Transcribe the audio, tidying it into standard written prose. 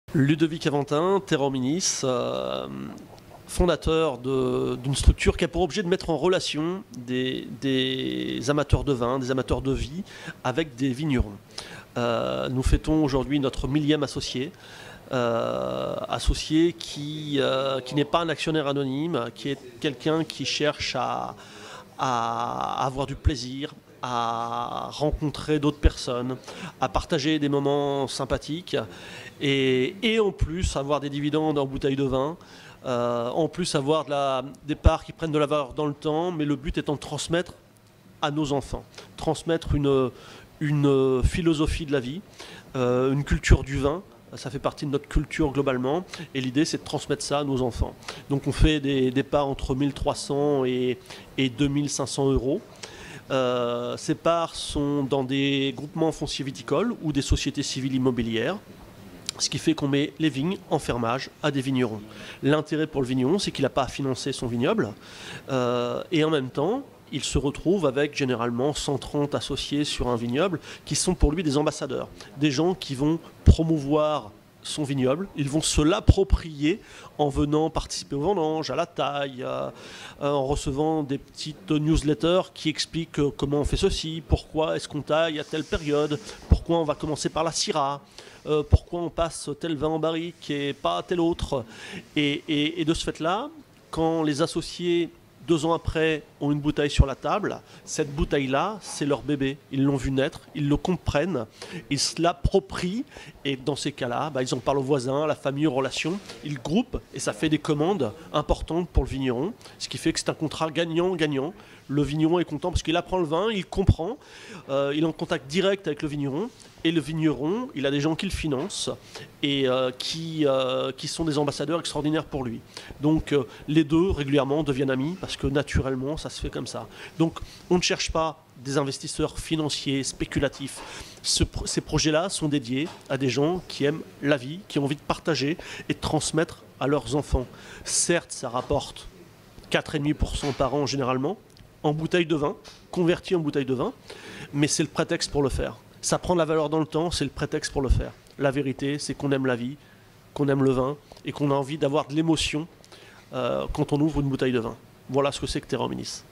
Ludovic Aventin, Terra Hominis, fondateur d'une structure qui a pour objet de mettre en relation des amateurs de vin, des amateurs de vie avec des vignerons. Nous fêtons aujourd'hui notre 1000e associé. Associé qui n'est pas un actionnaire anonyme, qui est quelqu'un qui cherche à avoir du plaisir, à rencontrer d'autres personnes, à partager des moments sympathiques et en plus avoir des dividendes en bouteille de vin, en plus avoir des parts qui prennent de la valeur dans le temps, mais le but étant de transmettre à nos enfants, transmettre une philosophie de la vie, une culture du vin. Ça fait partie de notre culture globalement et l'idée c'est de transmettre ça à nos enfants. Donc on fait des parts entre 1300 et 2500 euros. Ces parts sont dans des groupements fonciers viticoles ou des sociétés civiles immobilières, ce qui fait qu'on met les vignes en fermage à des vignerons. L'intérêt pour le vigneron, c'est qu'il n'a pas à financer son vignoble et en même temps, il se retrouve avec généralement 130 associés sur un vignoble qui sont pour lui des ambassadeurs, des gens qui vont promouvoir son vignoble, ils vont se l'approprier en venant participer aux vendanges, à la taille, en recevant des petites newsletters qui expliquent comment on fait ceci, pourquoi est-ce qu'on taille à telle période, pourquoi on va commencer par la Syrah, pourquoi on passe tel vin en barrique et pas tel autre. Et de ce fait-là, quand les associés 2 ans après, ont une bouteille sur la table. Cette bouteille-là, c'est leur bébé. Ils l'ont vu naître, ils le comprennent, ils se l'approprient. Et dans ces cas-là, ils en parlent aux voisins, à la famille, aux relations. Ils groupent et ça fait des commandes importantes pour le vigneron. Ce qui fait que c'est un contrat gagnant-gagnant. Le vigneron est content parce qu'il apprend le vin, il comprend, il est en contact direct avec le vigneron. Et le vigneron, il a des gens qui le financent et qui sont des ambassadeurs extraordinaires pour lui. Donc les deux régulièrement deviennent amis parce que naturellement ça se fait comme ça. Donc on ne cherche pas des investisseurs financiers, spéculatifs. Ces projets-là sont dédiés à des gens qui aiment la vie, qui ont envie de partager et de transmettre à leurs enfants. Certes, ça rapporte 4,5% par an généralement, en bouteille de vin, converti en bouteille de vin, mais c'est le prétexte pour le faire. Ça prend de la valeur dans le temps, c'est le prétexte pour le faire. La vérité, c'est qu'on aime la vie, qu'on aime le vin et qu'on a envie d'avoir de l'émotion quand on ouvre une bouteille de vin. Voilà ce que c'est que Terra Hominis.